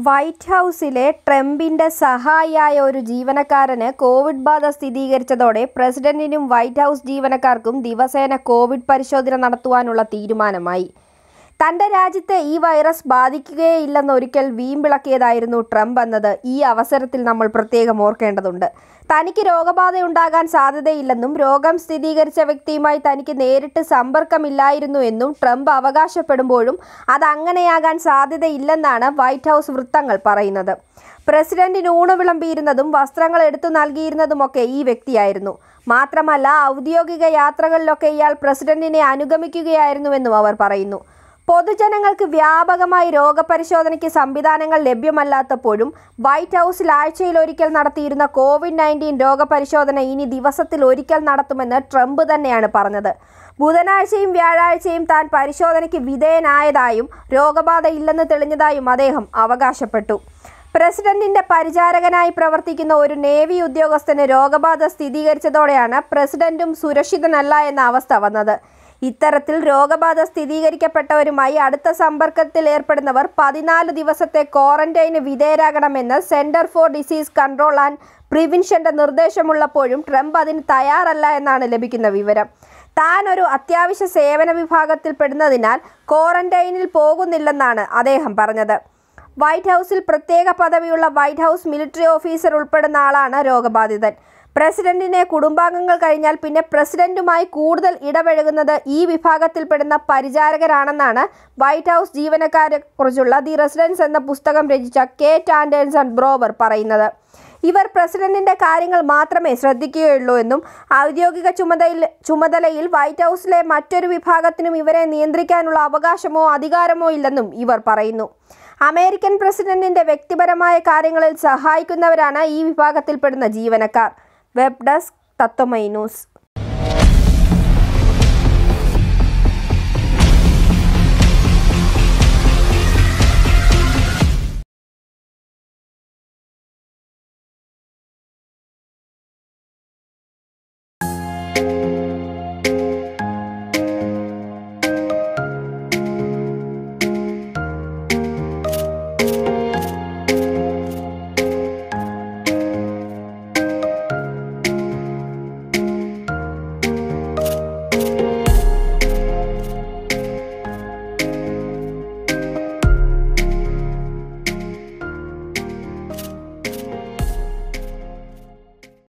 White ഹൗസിലെ ട്രംപിന്റെ സഹായിയായ ഒരു ജീവനക്കാരന് കോവിഡ് ബാധ സ്ഥിരീകരിച്ചതോടെ പ്രസിഡന്റിനും വൈറ്റ് ഹൗസ് ജീവനക്കാർക്കും ദിവസേന കോവിഡ് പരിശോധന നടത്തുവാനുള്ള തീരുമാനമായി. തന്റെ രാജ്യത്തെ ഈ വൈറസ് ബാധിക്കുകയില്ലെന്നൊരിക്കൽ വീമ്പിളക്കിയതായിരുന്നു ട്രംപ് എന്നത് ഈ അവസരത്തിൽ നമ്മൾ പ്രത്യേകം ഓർക്കേണ്ടതുണ്ട്. തനിക്ക് രോഗബാധയുണ്ടാകാൻ സാധ്യതയില്ലെന്നും രോഗം സ്ഥിരീകരിച്ച വ്യക്തിയുമായി തനിക്ക് നേരിട്ട് സമ്പർക്കമില്ലായിരുന്നു എന്നും ട്രംപ് അവകാശപ്പെടുമ്പോഴും അതങ്ങനെയാകാൻ സാധ്യതയില്ലെന്നാണ് വൈറ്റ് ഹൗസ് വൃത്തങ്ങൾ പറയുന്നത്. പ്രസിഡന്റിന് ഊണ് വിളമ്പിയിരുന്നതും വസ്ത്രങ്ങൾ എടുത്തു നൽകിയിരുന്നതുമൊക്കെ ഈ വ്യക്തിയായിരുന്നു. മാത്രമല്ല, ഔദ്യോഗിക യാത്രകളിലൊക്കെ ഇയാൾ പ്രസിഡന്റിനെ അനുഗമിക്കുകയായിരുന്നുവെന്നും അവർ പറയുന്നു. പൊതുജനങ്ങൾക്ക് വ്യാപകമായി രോഗപരിശോധനയ്ക്ക് സംവിധാനങ്ങൾ ലഭ്യമല്ലാത്തപ്പോഴും വൈറ്റ് ഹൗസിൽ ആഴ്ചയിലൊരിക്കൽ നടത്തിയിരുന്ന കോവിഡ്-19 രോഗപരിശോധന ഇനി ദിവസത്തിൽ ഒരിക്കൽ നടത്തുമെന്ന് ട്രംപ് തന്നെയാണ് പറഞ്ഞത്. ബുധനാഴ്ചയും വ്യാഴാഴ്ചയും താൻ പരിശോധനയ്ക്ക് വിധേയനായതായും രോഗബാധ ഇല്ലെന്ന് തെളിഞ്ഞതായും അദ്ദേഹം അവകാശപ്പെട്ടു. പ്രസിഡന്റിന്റെ പരിചാരകനായി പ്രവർത്തിക്കുന്ന ഒരു നേവി ഉദ്യോഗസ്ഥന് രോഗബാധ സ്ഥിരീകരിച്ചതോടെയാണ് പ്രസിഡന്റും സുരക്ഷിതനല്ല എന്ന അവസ്ഥ വന്നത്. ഇത്തരത്തിൽ രോഗബാധ സ്ഥിരീകരിക്കപ്പെട്ടവരുമായി അടുത്ത സമ്പർക്കത്തിൽ ഏർപ്പെടുന്നവർ 14 ദിവസത്തെ ക്വാറന്റൈന് വിധേയരാകണമെന്ന് Centre for Disease Control and പ്രിവെൻഷന്റെ നിർദ്ദേശമുള്ളപ്പോഴും ട്രംപ് അതിന് തയ്യാറല്ല എന്നാണ് ലഭിക്കുന്ന വിവരം. താൻ ഒരു അത്യാവശ്യ സേവന വിഭാഗത്തിൽ പെടുന്നതിനാൽ ക്വാറന്റൈനിൽ പോകുന്നില്ലെന്നാണ് അദ്ദേഹം പറഞ്ഞത്. വൈറ്റ് ഹൗസിൽ പ്രത്യേക പദവിയുള്ള വൈറ്റ് ഹൗസ് മിലിറ്ററി ഓഫീസർ ഉൾപ്പെടുന്ന ആളാണ് രോഗബാധിതൻ. പ്രസിഡന്റിനെ കുടുംബാംഗങ്ങൾ കഴിഞ്ഞാൽ പിന്നെ പ്രസിഡന്റുമായി കൂടുതൽ ഇടപഴകുന്നത് ഈ വിഭാഗത്തിൽപ്പെടുന്ന പരിചാരകരാണെന്നാണ് വൈറ്റ് ഹൗസ് ജീവനക്കാരെക്കുറിച്ചുള്ള ദി റെസിഡൻസ് എന്ന പുസ്തകം രചിച്ച കേറ്റ് ആൻഡേഴ്സൺ ബ്രോവർ പറയുന്നത്. ഇവർ പ്രസിഡന്റിന്റെ കാര്യങ്ങൾ മാത്രമേ ശ്രദ്ധിക്കുകയുള്ളൂ എന്നും ഔദ്യോഗിക ചുമതലയിൽ വൈറ്റ് ഹൗസിലെ മറ്റൊരു വിഭാഗത്തിനും ഇവരെ നിയന്ത്രിക്കാനുള്ള അവകാശമോ അധികാരമോ ഇല്ലെന്നും ഇവർ പറയുന്നു. അമേരിക്കൻ പ്രസിഡന്റിന്റെ വ്യക്തിപരമായ കാര്യങ്ങളിൽ സഹായിക്കുന്നവരാണ് ഈ വിഭാഗത്തിൽപ്പെടുന്ന ജീവനക്കാർ. വെബ് ഡെസ്ക് തത്വമൈ ന്യൂസ്.